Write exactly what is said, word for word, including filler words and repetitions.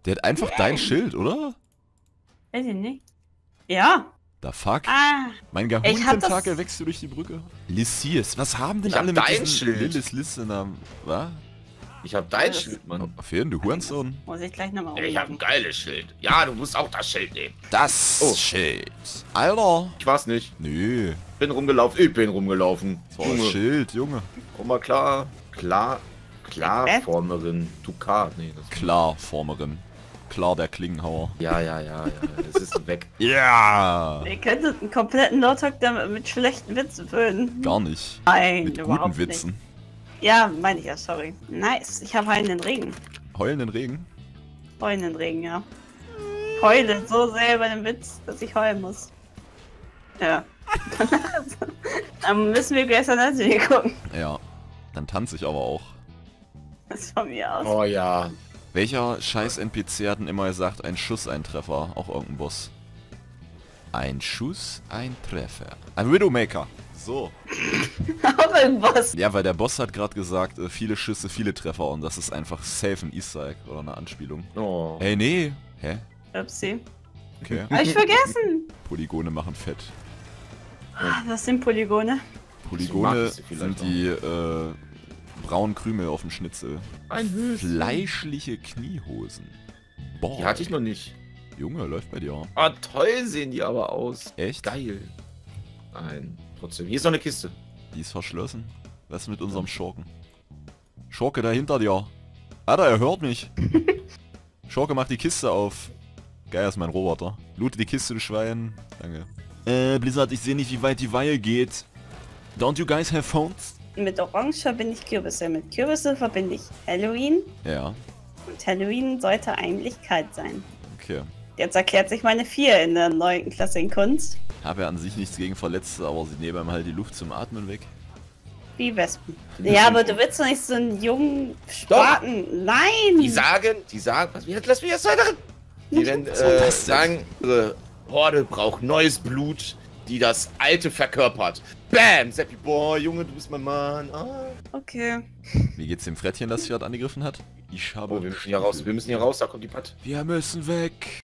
Der hat einfach dein Schild, oder? Weiß ich nicht. Ja. Da fuck. Ah. Mein Ich hab Gahun-Tentakel das- wächst durch die Brücke. Lysias, was haben denn Ich hab alle mit dein diesen Schild. Lillis Listener? Was? Ich hab dein Das- Schild, Mann. Fehlen, du Hurensohn. Muss ich gleich nochmal Ich hab ein geiles Schild. Ja, du musst auch das Schild nehmen. Das Oh. Schild. Alter. Ich war's nicht. Nö. Bin rumgelaufen. Ich bin rumgelaufen. Das war das Schild, Junge. Komm mal klar. Klar. Klarformerin. Dukat. Nee, das Klar, Formerin. Klar, der Klingenhauer. Ja, ja, ja, ja. Das ist weg. Ja. Ihr könntet einen kompletten Nordtalk damit mit schlechten Witzen füllen. Gar nicht. Nein, Mit überhaupt guten Witzen. Nicht. Ja, meine ich ja, sorry. Nice, ich habe heulenden Regen. Heulenden Regen? Heulenden Regen, ja. Heule so sehr über den Witz, dass ich heulen muss. Ja. Dann müssen wir gleich an der Serie gucken. Ja. Dann tanze ich aber auch. Das ist von mir aus. Oh ja. Welcher scheiß N P C hat denn immer gesagt, ein Schuss, ein Treffer? Auch irgendein Boss. Ein Schuss, ein Treffer. Ein Widowmaker. So. Auch irgendwas. Ja, weil der Boss hat gerade gesagt, äh, viele Schüsse, viele Treffer und das ist einfach safe ein Easter Egg oder eine Anspielung. Oh. Hey, nee. Hä? Upsi. Okay. Hab ich vergessen. Polygone machen fett. Was sind Polygone? Polygone magst du vielleicht sind die äh, braunen Krümel auf dem Schnitzel. Ein Höschen. Fleischliche Kniehosen. Boah. Die hatte ich noch nicht. Junge, läuft bei dir. Ah, toll sehen die aber aus. Echt? Geil. Nein, trotzdem. Hier ist noch eine Kiste. Die ist verschlossen. Was ist mit unserem Schurken? Schurke da hinter dir. Alter, er hört mich. Schurke, mach die Kiste auf. Geil, ist mein Roboter. Loote die Kiste, du Schwein. Danke. Äh, Blizzard, ich sehe nicht, wie weit die Weihe geht. Don't you guys have phones? Mit Orange verbinde ich Kürbisse. Mit Kürbisse verbinde ich Halloween. Ja, Und Halloween sollte eigentlich kalt sein. okay. Jetzt erklärt sich meine vier in der neunten Klasse in Kunst. Habe ja an sich nichts gegen Verletzte, aber sie nehmen einem halt die Luft zum Atmen weg. Wie Wespen. Ja, aber du willst doch nicht so einen jungen Spaten. Nein! Die sagen, die sagen, was, wie, lass mich erst weiter. Die werden Was soll äh, das denn? sagen, unsere Horde braucht neues Blut, die das Alte verkörpert. Bam! Seppi, boah, Junge, du bist mein Mann. Ah. Okay. Wie geht's dem Frettchen, das sich gerade angegriffen hat? Ich habe... Oh, wir müssen hier raus, wir müssen hier raus, da kommt die Patt. Wir müssen weg.